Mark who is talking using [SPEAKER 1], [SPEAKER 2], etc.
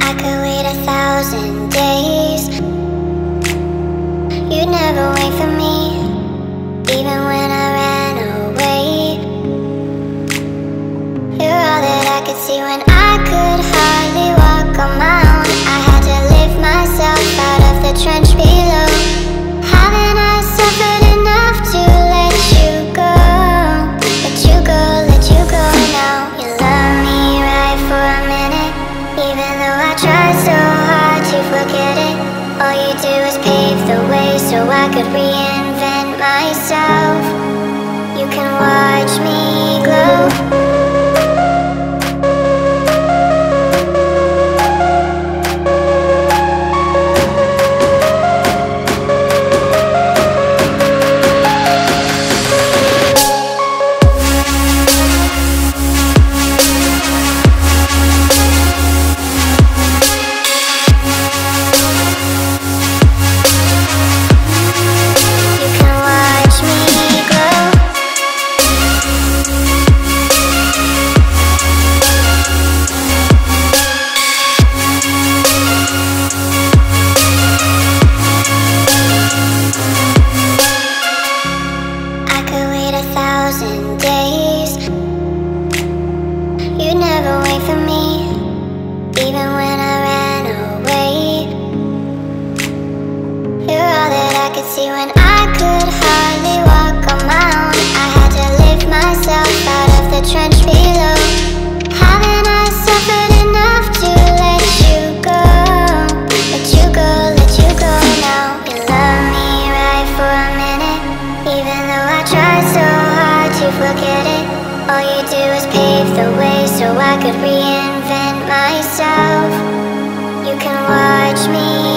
[SPEAKER 1] I could wait 1,000 days. You'd never wait for me, even when I ran away. You're all that I could see when I could hardly walk on my own. I had to lift myself out of the trench below. Haven't I suffered enough to let you go? Let you go, let you go now. You love me right for a minute, even though I tried so hard to forget it. All you do is pave the way so I could reinvent myself. You can watch me glow. Days. You'd never wait for me, even when I ran away. You're all that I could see when I could hardly walk on my own. I had to lift myself out of the trench below. Haven't I suffered enough to let you go? Let you go, let you go now. You love me right for a minute, even though I tried so hard to forget it. All you do is pave the way so I could reinvent myself. You can watch me